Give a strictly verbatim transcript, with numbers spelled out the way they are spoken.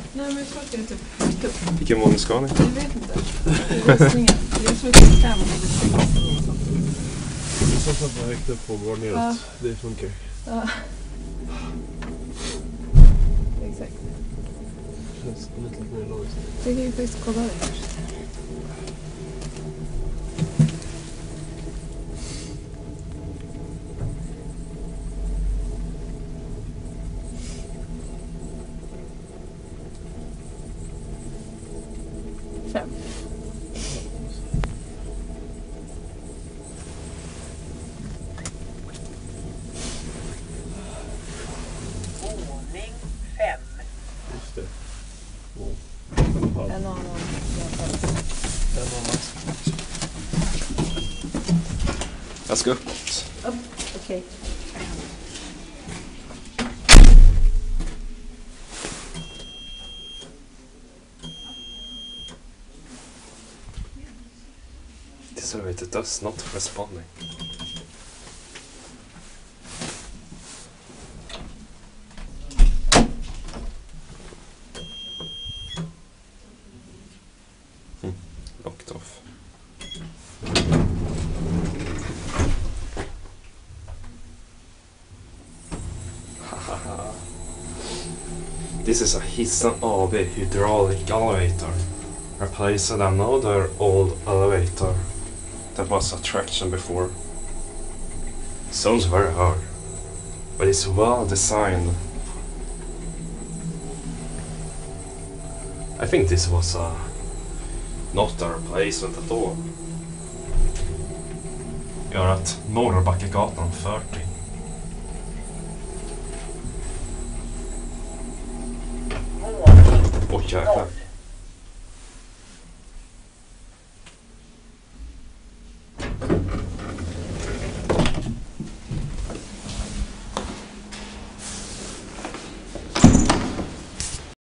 Nej, men folk är typ högt upp. Vilken våning ska ni? Jag vet inte. Det är rysningen. Jag tror att det är fem. Så att man högt upp och går neråt. Ja. Det funkar. Ja. Exakt. Det känns lite mer logiskt. Jag kan ju faktiskt kolla det först. Fem. Våning fem. Just det. En annan. En annan. Jag ska uppåt. Upp, okej. So it does not responding. Hmm. Locked off. This is a Hissen A B hydraulic elevator. Replaced another old elevator that was a traction before. Sounds very hard, but it's well designed. I think this was a, not a replacement at all. Gör att Norrbackagatan fyrtio. Åh jäklar.